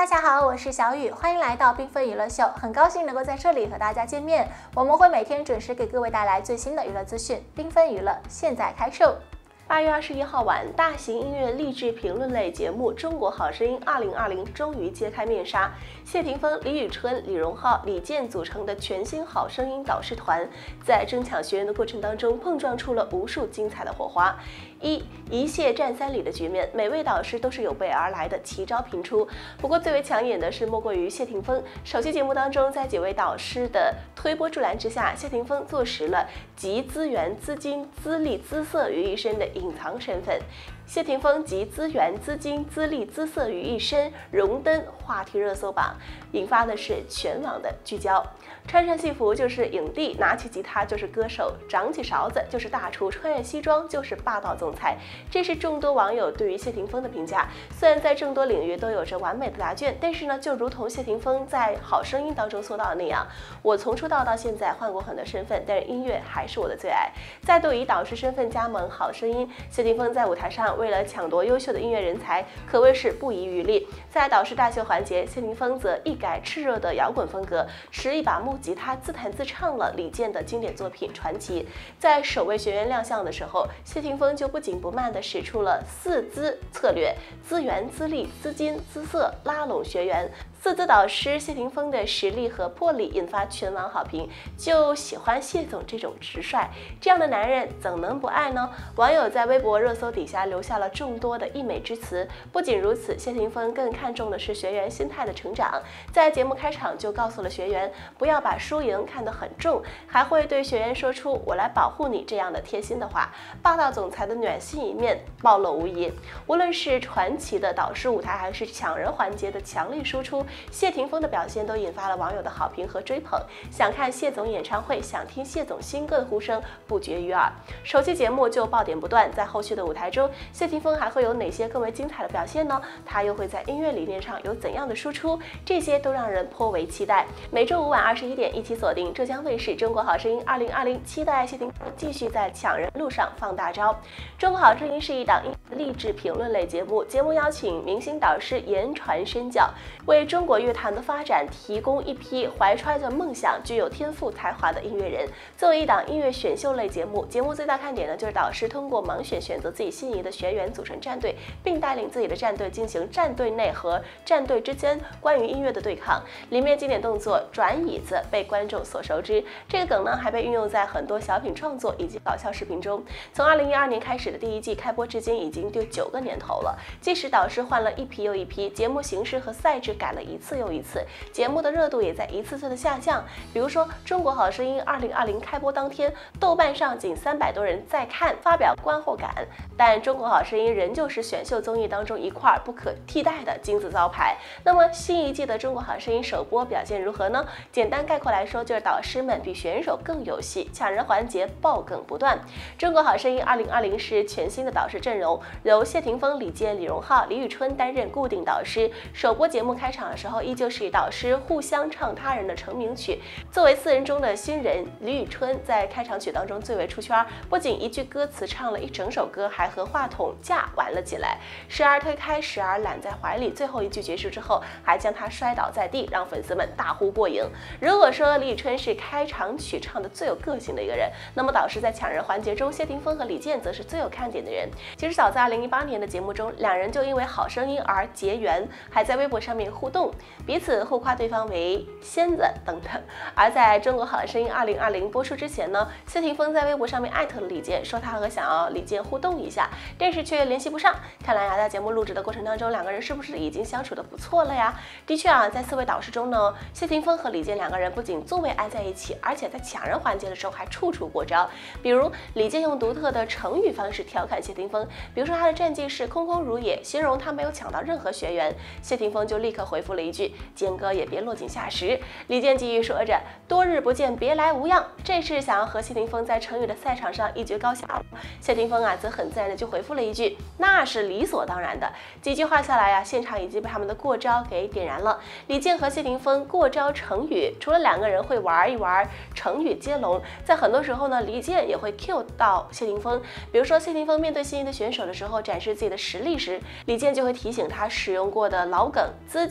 大家好，我是小雨，欢迎来到缤纷娱乐秀，很高兴能够在这里和大家见面。我们会每天准时给各位带来最新的娱乐资讯，缤纷娱乐现在开售。 8月21号晚，大型音乐励志评论类节目《中国好声音2020》终于揭开面纱。谢霆锋、李宇春、李荣浩、李健组成的全新好声音导师团，在争抢学员的过程当中，碰撞出了无数精彩的火花。一谢战3里的局面，每位导师都是有备而来的，奇招频出。不过最为抢眼的是莫过于谢霆锋。首期节目当中，在几位导师的推波助澜之下，谢霆锋坐实了集资源、资金、资历、姿色于一身的隐藏身份。谢霆锋集资源、资金、资历、姿色于一身，荣登话题热搜榜，引发的是全网的聚焦。穿上戏服就是影帝，拿起吉他就是歌手，长起勺子就是大厨，穿越西装就是霸道总裁。这是众多网友对于谢霆锋的评价。虽然在众多领域都有着完美的答卷，但是呢，就如同谢霆锋在《好声音》当中说到的那样，我从出道到现在换过很多身份，但是音乐还是我的最爱。再度以导师身份加盟《好声音》，谢霆锋在舞台上为了抢夺优秀的音乐人才，可谓是不遗余力。在导师大秀环节，谢霆锋则一改炽热的摇滚风格，持一把木吉他自弹自唱了李健的经典作品《传奇》。在首位学员亮相的时候，谢霆锋就不紧不慢地使出了4资策略：资源、资历、资金、姿色，拉拢学员。4资导师谢霆锋的实力和魄力引发全网好评，就喜欢谢总这种直率，这样的男人怎能不爱呢？网友在微博热搜底下留下了众多的溢美之词。不仅如此，谢霆锋更看重的是学员心态的成长，在节目开场就告诉了学员不要把输赢看得很重，还会对学员说出我来保护你这样的贴心的话，霸道总裁的暖心一面暴露无遗。无论是传奇的导师舞台，还是抢人环节的强力输出，谢霆锋的表现都引发了网友的好评和追捧。想看谢总演唱会，想听谢总新歌的呼声不绝于耳。首期节目就爆点不断，在后续的舞台中，谢霆锋还会有哪些更为精彩的表现呢？他又会在音乐理念上有怎样的输出？这些都让人颇为期待。每周五晚21点一起锁定浙江卫视《中国好声音2020》，期待谢霆锋继续在抢人路上放大招。《中国好声音》是一档励志评论类节目，节目邀请明星导师言传身教，为中国乐坛的发展提供一批怀揣着梦想、具有天赋才华的音乐人。作为一档音乐选秀类节目，节目最大看点呢就是导师通过盲选选择自己心仪的学员组成战队，并带领自己的战队进行战队内和战队之间关于音乐的对抗。里面经典动作转椅子被观众所熟知，这个梗呢还被运用在很多小品创作以及搞笑视频中。从2012年开始的第一季开播至今已经第9个年头了，即使导师换了一批又一批，节目形式和赛制改了一次又一次，节目的热度也在一次次的下降。比如说《中国好声音2020》开播当天，豆瓣上仅300多人在看，发表观后感。但《中国好声音》仍旧是选秀综艺当中一块不可替代的金字招牌。那么新一季的《中国好声音》首播表现如何呢？简单概括来说，就是导师们比选手更有戏，抢人环节爆梗不断。《中国好声音2020》是全新的导师阵容，由谢霆锋、李健、李荣浩、李宇春担任固定导师。首播节目开场的时候，依旧是以导师互相唱他人的成名曲。作为4人中的新人，李宇春在开场曲当中最为出圈，不仅一句歌词唱了一整首歌，还和话筒架玩了起来，时而推开，时而揽在怀里，最后一句结束之后，还将他摔倒在地，让粉丝们大呼过瘾。如果说李宇春是开场曲唱的最有个性的一个人，那么导师在抢人环节中，谢霆锋和李健则是最有看点的人。其实早在2018年的节目中，两人就因为好声音而结缘，还在微博上面互动，彼此互夸对方为仙子等等。而在中国好声音2020播出之前呢，谢霆锋在微博上面艾特了李健，说他和想要李健互动一下，但是却联系不上。看来在节目录制的过程当中，两个人是不是已经相处的不错了呀？的确在4位导师中呢，谢霆锋和李健两个人不仅座位挨在一起，而且在抢人环节的时候还处处过招。比如李健用独特的成语方式调侃谢霆锋，比如说他的战绩是空空如也，形容他没有抢到任何学员，谢霆锋就立刻回复了一句坚哥也别落井下石。李健继续说着多日不见别来无恙，这是想要和谢霆锋在成语的赛场上一决高下。谢霆锋则很自然的就回复了一句那是理所当然的。几句话下来现场已经被他们的过招给点燃了。李健和谢霆锋过招成语，除了两个人会玩一玩成语接龙，在很多时候呢，李健也会 cue 到谢霆锋。比如说谢霆锋面对心仪的选手的时候展示自己的实力时，李健就会提醒他使用过的老梗资金、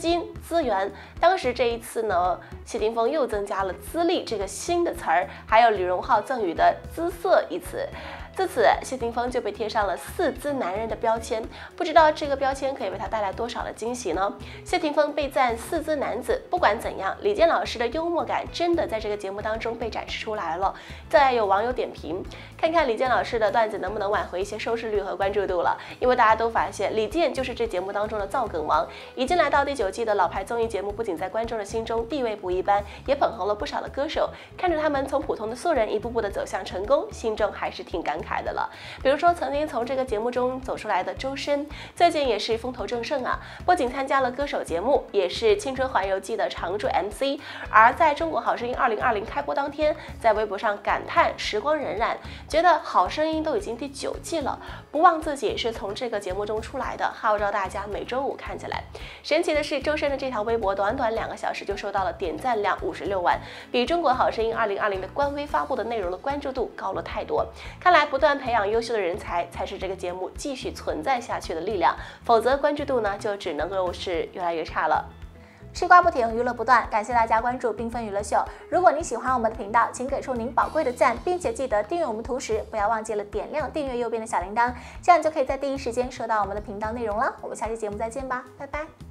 资源。当时这一次呢，谢霆锋又增加了资历这个新的词儿，还有李荣浩赠予的姿色一词。自此，谢霆锋就被贴上了四姿男人的标签，不知道这个标签可以为他带来多少的惊喜呢？谢霆锋被赞四姿男子，不管怎样，李健老师的幽默感真的在这个节目当中被展示出来了。再有网友点评，看看李健老师的段子能不能挽回一些收视率和关注度了，因为大家都发现李健就是这节目当中的造梗王，已经来到第9季的老牌综艺节目，不仅在观众的心中地位不一般，也捧红了不少的歌手。看着他们从普通的素人一步步的走向成功，心中还是挺感慨的了。比如说曾经从这个节目中走出来的周深，最近也是风头正盛啊，不仅参加了歌手节目，也是青春环游记的常驻 MC。而在中国好声音2020开播当天，在微博上感叹时光荏苒，觉得好声音都已经第9季了，不忘自己是从这个节目中出来的，号召大家每周5看起来。神奇的是，周深的这条微博短短2个小时就收到了点赞量56万，比中国好声音2020的官微发布的内容的关注度高了太多。看来不断培养优秀的人才才是这个节目继续存在下去的力量，否则关注度呢就只能够是越来越差了。 吃瓜不停，娱乐不断，感谢大家关注缤纷娱乐秀。如果你喜欢我们的频道，请给出您宝贵的赞，并且记得订阅我们，同时不要忘记了点亮订阅右边的小铃铛，这样就可以在第一时间收到我们的频道内容了。我们下期节目再见吧，拜拜。